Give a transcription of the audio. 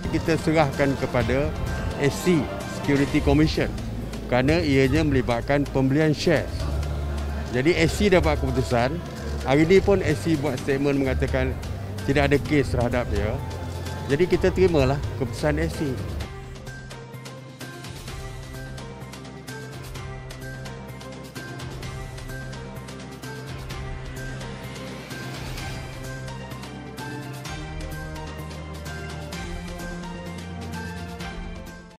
kita serahkan kepada SC, Security Commission, kerana ianya melibatkan pembelian share. Jadi SC dapat keputusan. Hari ini pun SC buat statement mengatakan tidak ada kes terhadap dia. Jadi kita terimalah keputusan SC.